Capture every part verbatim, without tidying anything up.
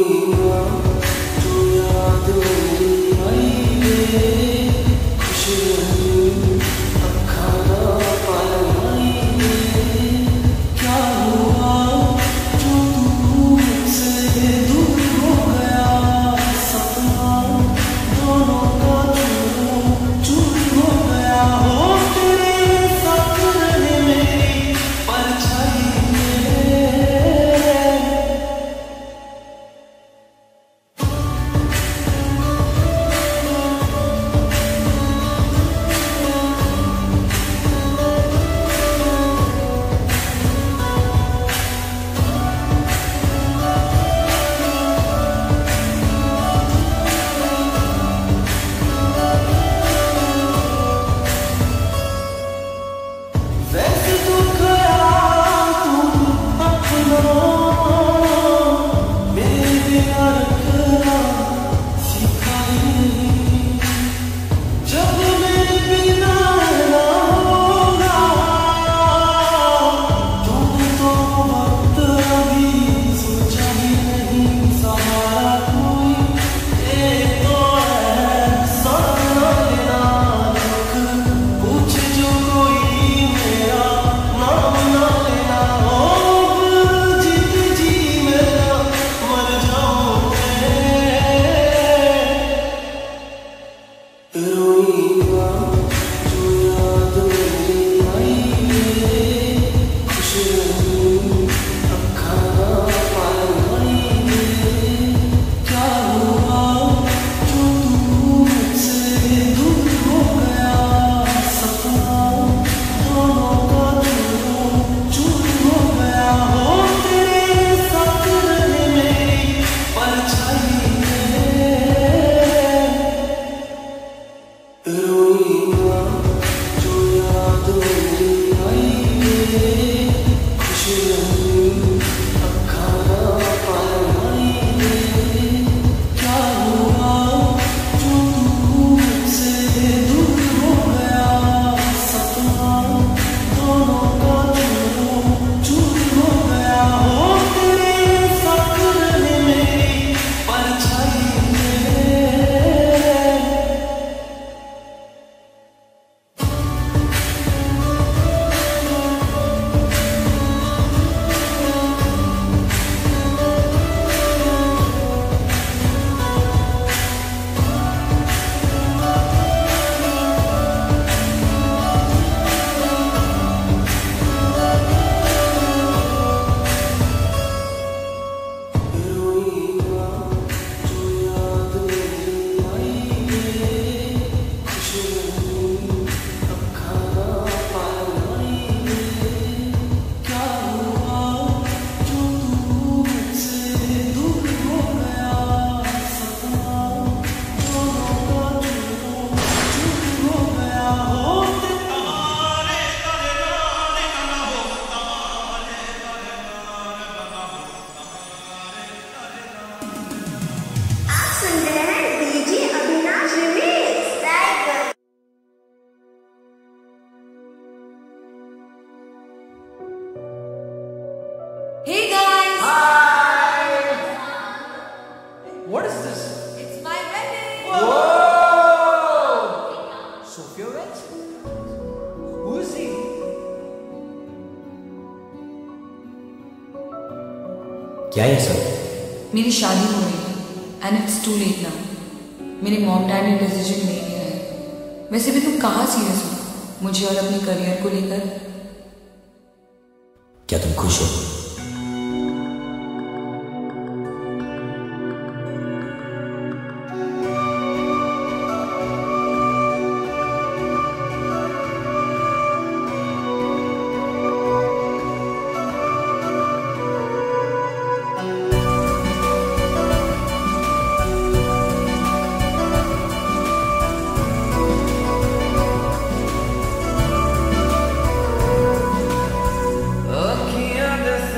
क्या ये सब? मेरी शादी हो रही है and it's too late now. मेरे मॉम डैड ने डिसीजन ले लिया है। वैसे भी तुम कहाँ सीरियस हो मुझे और अपने करियर को लेकर? क्या तुम खुश हो? Aqui a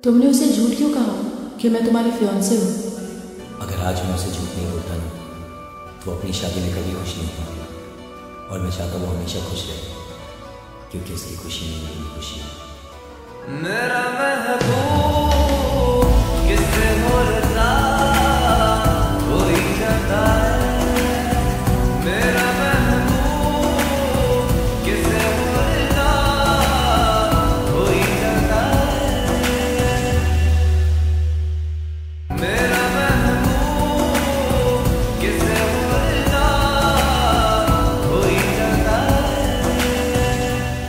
तुमने उसे झूठ क्यों कहा कि मैं तुम्हारी फियांसे हूँ? अगर आज मैं उसे झूठ नहीं बोलता ना तो अपनी शादी में कभी खुश नहीं होता, और मैं चाहता हूँ हमेशा खुश रहे, क्योंकि उसकी खुशी में मेरी खुशी है। मेरा महबूब किससे होता कोई जाता है, मेरा महबूब किससे होता कोई जाता है, मेरा महबूब किससे होता कोई जाता है।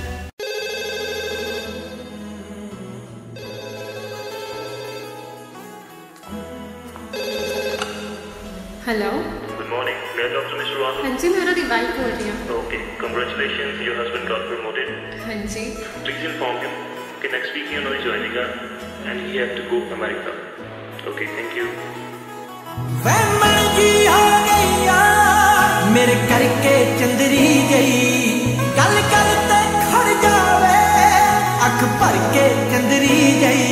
Hello, Good morning. May I talk to Mister Rahul? हाँ जी, मैं राधिका बात कर रही हूँ। Okay. Congratulations, your husband got promoted. हाँ जी, Please inform him that next week you know he's joining us and he has to go to America. Okay, thank you. वैमन जी हो गईया मेरे करके चंदरी गई, गल गल ते खड़ जावे अख भर के चंदरी गई।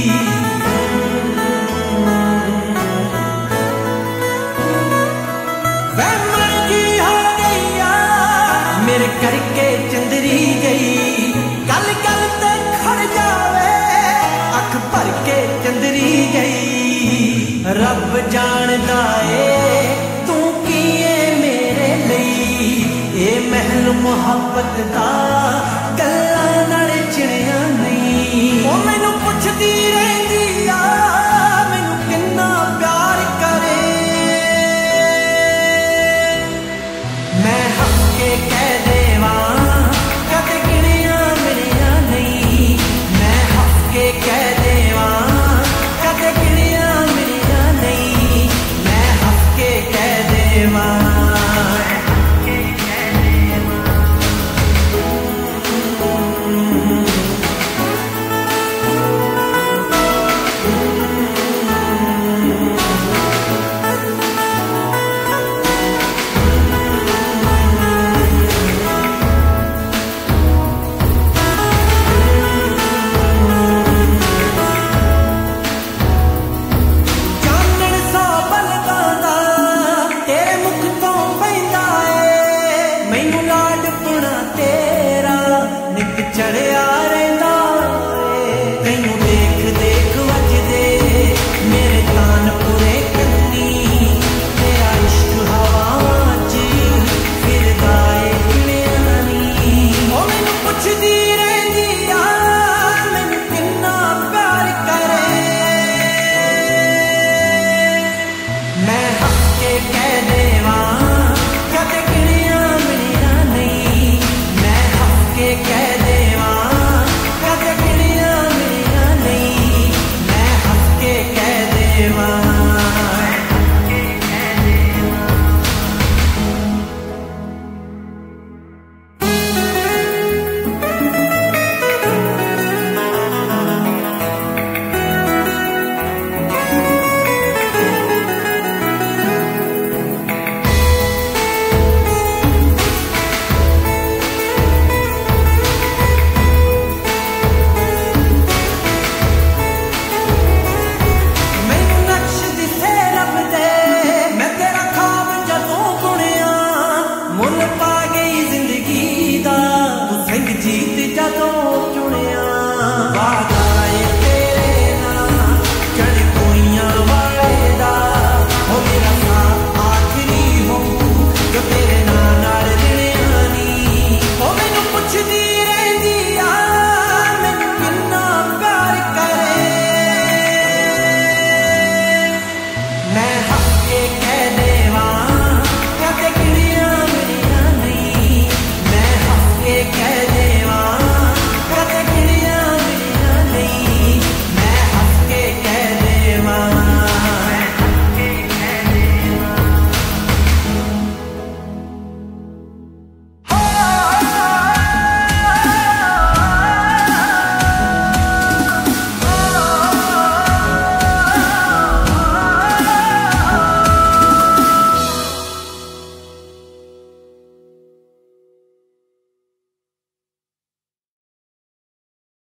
वैमन जी हो गईया मेरे करके चंदरी गई, गल गल ते खड़ जावे अख भर के चंदरी गई। रब जानदा ए तू की ए मेरे लई, ए महल मुहब्बत दा गल्लां नाल चिड़िया नहीं। ओ मैनू पुछदी रहिंदी आ मैनू किन्ना प्यार करे, मैं हंस के कह देवां कदे गिणिया मिलिया नहीं, मैं हंस के कह